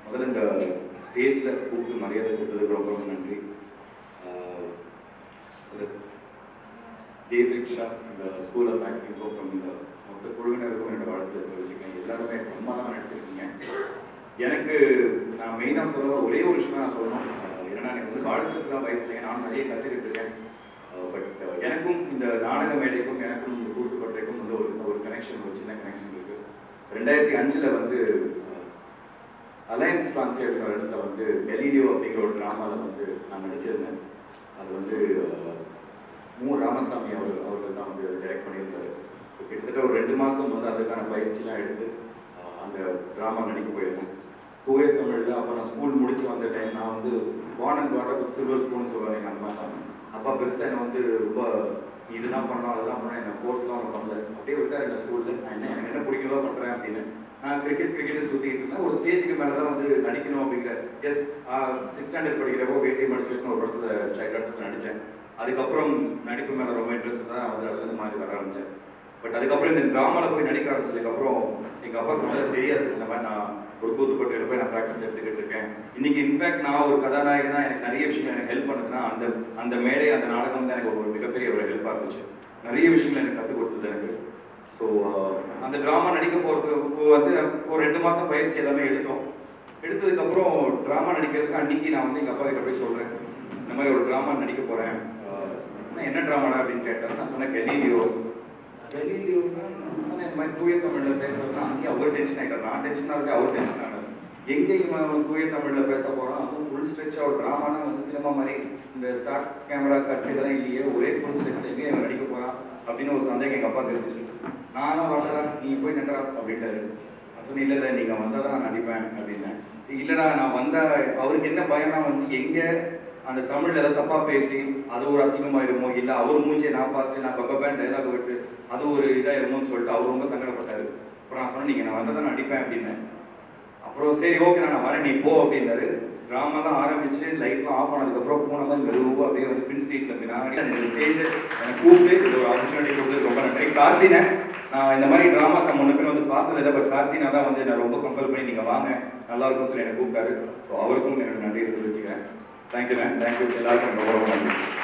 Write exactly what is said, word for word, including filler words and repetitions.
முதல்ல இந்த ஸ்டேஜில் கூப்பிட்டு மரியாதை கொடுத்ததுக்கு ரொம்ப ரொம்ப நன்றி. தேவ்ரிக்ஷா இந்த ஸ்கூல் ஆஃப் ஆக்டிங் ப்ரோக்ராம் இந்த மொத்த குழுவினருக்கும் என்னோட வாழ்க்கையில் தெரிவிச்சுக்கேன். எல்லாருமே ரொம்ப தான் நினச்சிருக்கீங்க. எனக்கு நான் மெயினாக சொல்ல ஒரே ஒரு விஷயம் நான் சொல்லணும். ஏன்னா எனக்கு வந்து வாழ்க்கைக்குலாம் வயசுல நான் நிறைய கற்றுக்கிட்டு இருக்கேன். பட் எனக்கும் இந்த நாடக மேடைக்கும் எனக்கும் இந்த கூட்டுப்பட்டைக்கும் வந்து ஒரு ஒரு கனெக்ஷன் ஒரு சின்ன கனெக்ஷன் இருக்குது. ரெண்டாயிரத்தி அஞ்சில் வந்து அலையன்ஸ் ஃப்ரான்சி அப்படிங்கிற இடத்துல வந்து கலீலியோ அப்படிங்கிற ஒரு ட்ராமாவில் வந்து நான் நடிச்சிருந்தேன். அது வந்து மு ராமசாமி அவர் அவர்கள் தான் வந்து டைரக்ட் பண்ணியிருந்தாரு. ஸோ கிட்டத்தட்ட ஒரு ரெண்டு மாதம் வந்து அதுக்கான பயிற்சிலாம் எடுத்து அந்த ட்ராமா நடிக்க போயிருந்தேன். தூய தமிழில் அப்போ நான் ஸ்கூல் முடிச்சு வந்த டைம் நான் வந்து born and brought up silver spoon சொல்லுவாங்க எங்கள் அம்மா தான். அப்பா பெருசாக என்னை வந்து ரொம்ப இதெல்லாம் பண்ணோம் அதெல்லாம் பண்ணேன் என்னை ஃபோர்ஸ்லாம் ஒன்று பண்ணல. அப்படியே விட்டார் என்ன ஸ்கூலில் நான் என்ன எனக்கு என்ன பிடிக்கலோ பண்ணுறேன் அப்படின்னு. நான் கிரிக்கெட் கிரிக்கெட்னு சுற்றிட்டு இருந்தேன். ஒரு ஸ்டேஜுக்கு மேலே தான் வந்து நடிக்கணும் அப்படிங்கிற எஸ் சிக்ஸ் ஸ்டாண்டர்ட் படிக்கிறப்போ வேட்டியை மடிச்சுட்டு ஒரு படத்தில் சைல்ட் ஆர்டிஸ்ட் நடித்தேன். அதுக்கப்புறம் நடிப்பு மேலே ரொம்ப இன்ட்ரெஸ்ட் தான் வந்து அதுலேருந்து மாதிரி வர ஆரம்பித்தேன். பட் அதுக்கப்புறம் இந்த ட்ராமாவில் போய் நடிக்க ஆரம்பிச்சதுக்கப்புறம் எங்கள் அப்பாவுக்கு முதல்ல தெரியாது இந்த மாதிரி நான் ஒரு கூத்துப்பட்டியில் போய் நான் ப்ராக்டிஸ் எடுத்துக்கிட்டு இருக்கேன். இன்றைக்கி இன்ஃபேக்ட் நான் ஒரு கதாநாயகனா எனக்கு நிறைய விஷயங்கள் எனக்கு ஹெல்ப் பண்ணுதுன்னா அந்த அந்த மேடை அந்த நாடகம் தான் எனக்கு ஒரு மிகப்பெரிய ஒரு ஹெல்ப்பாக இருந்துச்சு. நிறைய விஷயங்கள் எனக்கு கற்றுக் கொடுத்தது எனக்கு. ஸோ அந்த ட்ராமா நடிக்க போகிறதுக்கு வந்து ஒரு ரெண்டு மாதம் பயிற்சி எல்லாமே எடுத்தோம். எடுத்ததுக்கப்புறம் ட்ராமா நடிக்கிறதுக்கு அன்றைக்கி நான் வந்து எங்கள் அப்பா கிட்ட போய் சொல்கிறேன் இந்த மாதிரி ஒரு ட்ராமா நடிக்க போகிறேன். என்ன ட்ராமாடா அப்படின்னு கேட்டேன். நான் சொன்னேன் கலீலியோ. கலீலியோன்னா ஆனால் இந்த மாதிரி தூய தமிழில் பேசுகிறதுனா அங்கேயும் அவர் டென்ஷன் ஆகிட்டார். நான் டென்ஷனாக இருக்கேன் அவர் டென்ஷன் ஆனார். எங்கேயும் தூய தமிழில் பேச போகிறோம் அதுவும் ஃபுல் ஸ்ட்ரெச்சாக ஒரு ட்ராமானா வந்து சினிமா மாதிரி இந்த ஸ்டார்ட் கேமரா கட் இதெல்லாம் இல்லையே ஒரே ஃபுல் ஸ்ட்ரெச்சில் எங்கேயும் அவன் நடிக்க போகிறான் அப்படின்னு ஒரு சந்தேகம் எங்கள் அப்பாவுக்கு இருந்துச்சு. நானும் வரலடா நீ போய் நன்றா அப்படின்ட்டாரு. நான் சொன்னேன் இல்லை இல்லை நீங்கள் வந்தால் தான் நான் நடிப்பேன் அப்படின்னேன். இல்லைடா நான் வந்தால் அவருக்கு என்ன பயம்னா வந்து எங்கே அந்த தமிழில் ஏதாவது தப்பாக பேசி அது ஒரு அசிங்கமாயிருமோ இல்லை அவர் மூஞ்சியை நான் பார்த்து நான் பப்பேன் டைலாக் விட்டு அது ஒரு இதாயிருமோன்னு சொல்லிட்டு அவர் ரொம்ப சங்கடப்பட்டார். அப்புறம் நான் சொன்னேன் நீங்கள் நான் வந்தால் தான் நடிப்பேன் அப்படின்னேன். அப்புறம் சரி ஓகே நான் வரேன் நீ போ அப்படின்னாரு. ட்ராமாலாம் ஆரம்பிச்சு லைட்லாம் ஆஃப் ஆனதுக்கப்புறம் போன மாதிரி மெதுவாக அப்படியே வந்து பின் சீட்டில் பின்னாடி அந்த ஸ்டேஜ் எனக்கு கூப்பிட்டு இது ஒரு ஆப்பர்ச்சுனிட்டி கொடுத்து ரொம்ப நன்றி. கார்த்தினை நான் இந்த மாதிரி ட்ராமாஸ் நான் முன்ன வந்து பார்த்தது இல்லை. பட் கார்த்தினா தான் வந்து நான் ரொம்ப கம்பல் பண்ணி நீங்கள் வாங்க நல்லா இருக்கும்னு சொல்லி எனக்கு கூப்பிட்டாரு. ஸோ அவருக்கும் என்னோட நன்றியை தெரிவிச்சுக்கிறேன். Thank you ma'am. தேங்க்யூ எல்லாருக்கும் ரொம்ப ரொம்ப நன்றி.